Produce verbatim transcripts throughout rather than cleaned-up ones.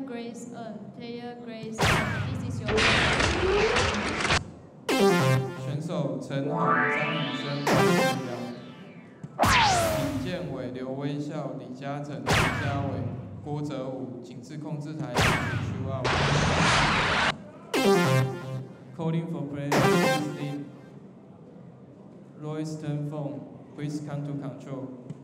Grace N. Player Grace N. This is your turn. 选手陈豪、张宇轩、王子阳、李建伟、刘威孝、李嘉诚、陈家伟、郭哲武，警示控制台 Q out。Calling for play, please lead. Royston Fong, please come to control.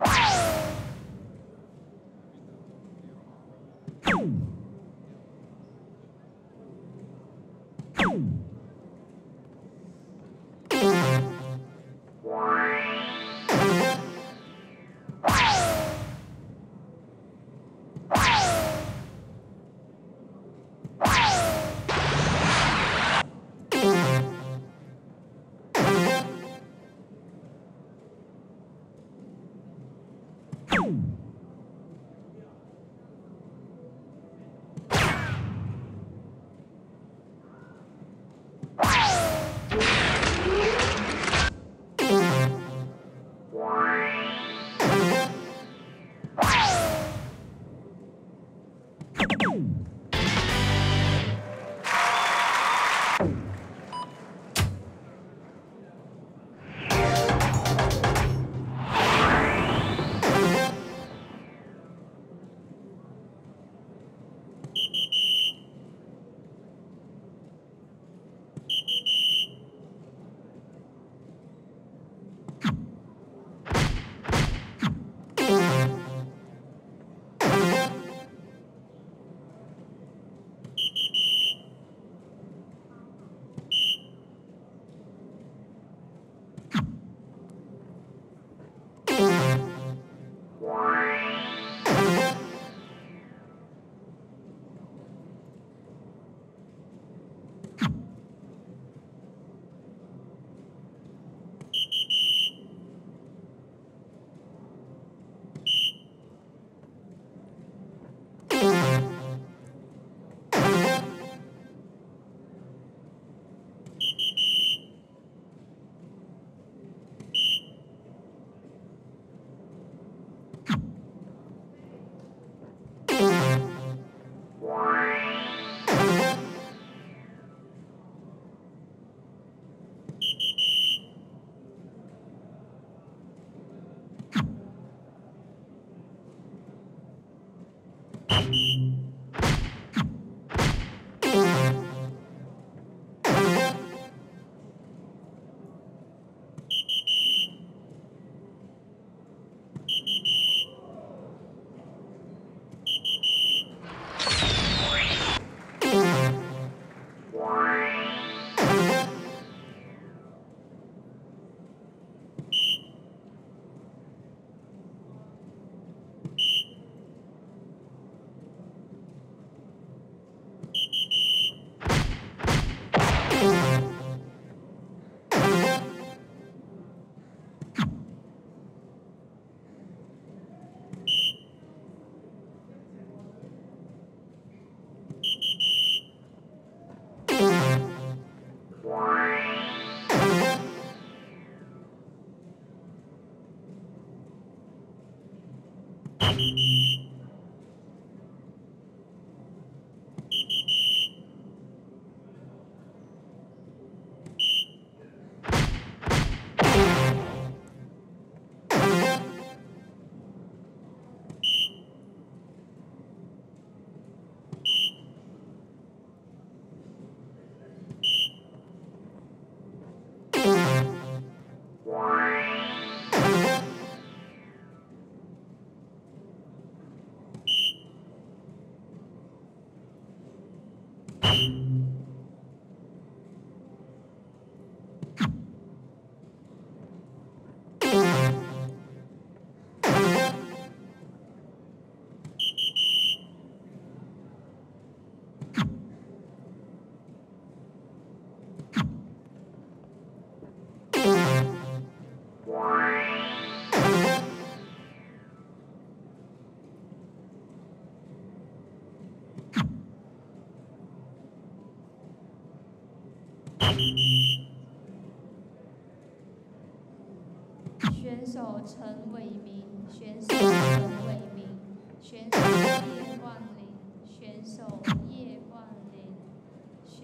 选手陈伟明，选手陈伟明，选手叶冠霖，选手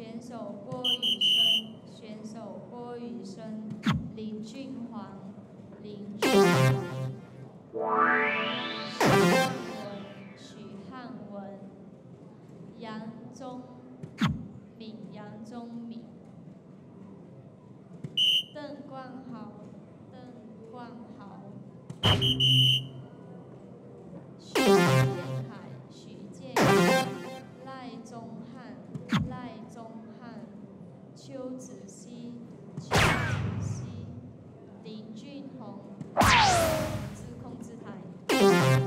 选手郭宇生，选手郭宇生，林俊煌，林俊煌，许汉文，杨宗敏，杨宗敏，邓冠豪，邓冠豪，许建海，许建海，赖宗翰，赖宗翰，邱子熙，邱子熙，林俊宏，自控制台。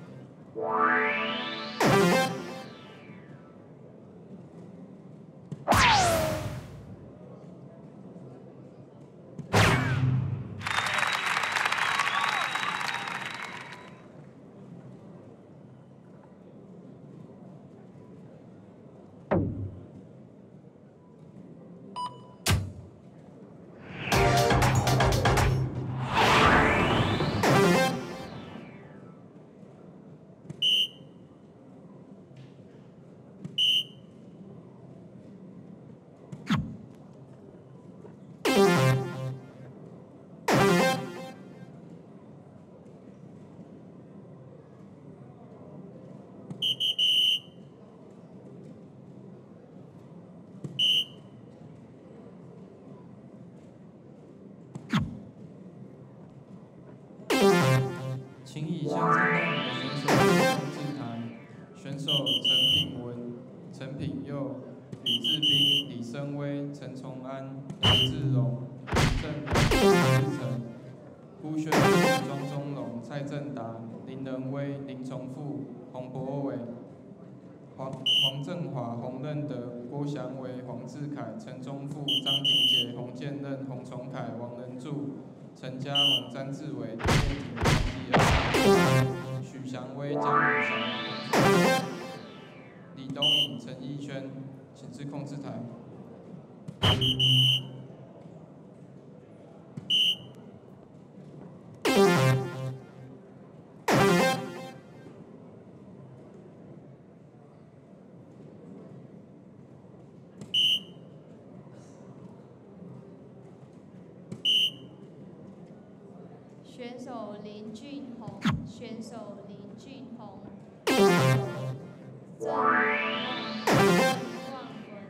请以下参赛的选手控制台：选手陈品文、陈品佑、吕志斌、李生威、陈崇安、杨志荣、郑荣、林志成、辜轩玉、庄宗龙、蔡正达、林仁威、林重富、洪博伟、黄黄振华、洪任德、郭祥伟、黄志凯、陈忠富、张庭杰、洪建任、洪崇凯、王仁柱、陈家宏、詹志伟、李叶婷、黄继恩、许祥威、江宇翔、洪忠伟、李东颖、陈义轩，请至控制台。 选手林俊宏，选手林俊宏，选手郑望望文，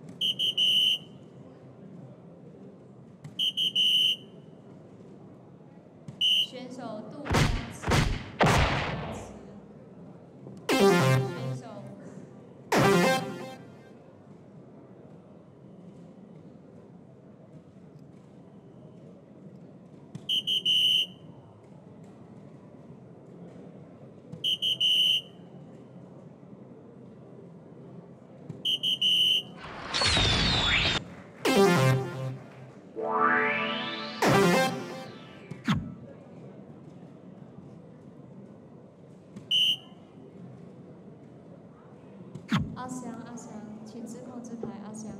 选手杜嘉慈，杜嘉慈，选手。阿翔，阿翔，请至控制台，阿翔。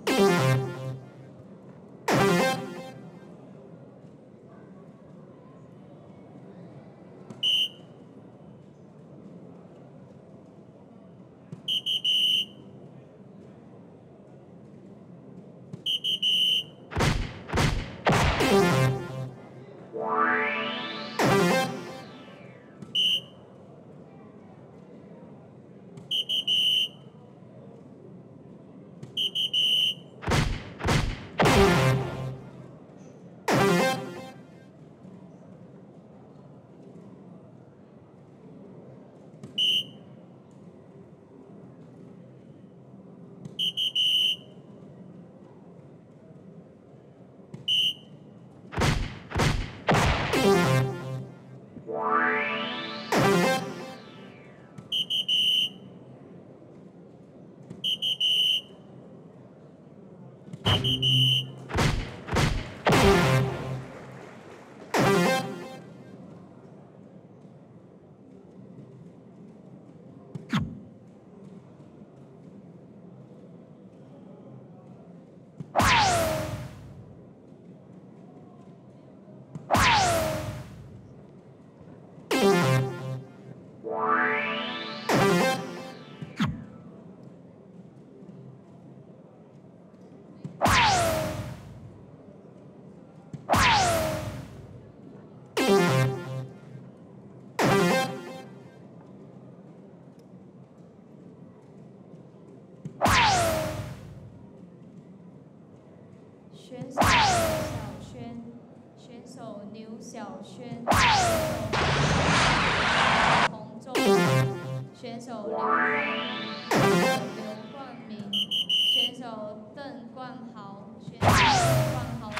小轩，洪仲选手刘冠刘冠明，选手邓冠豪，选手邓冠豪。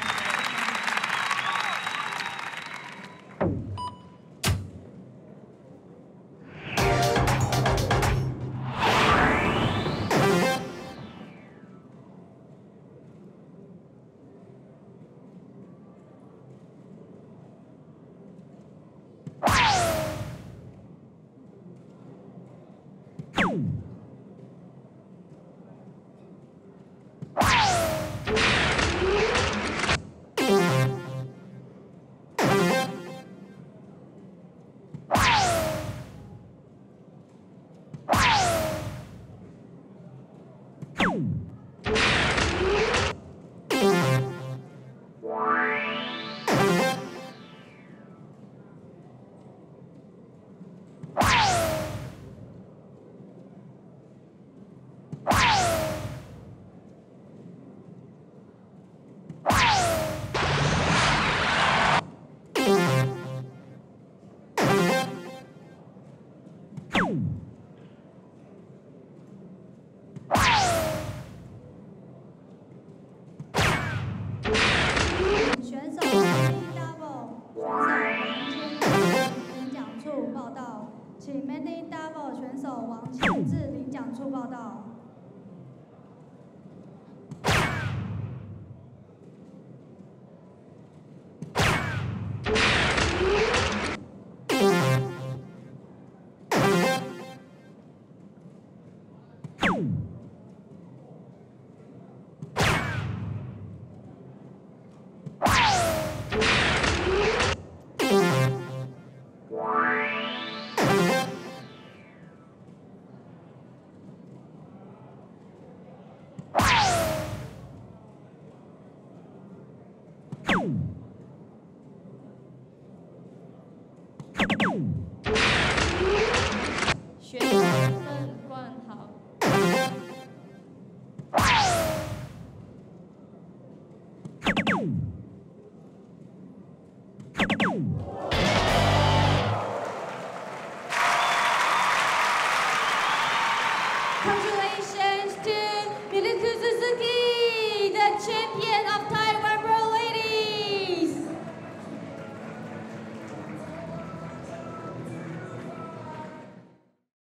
选手 Mandy Double 选手王千志领奖处报到，请 Mandy Double 选手王千志领奖处报到。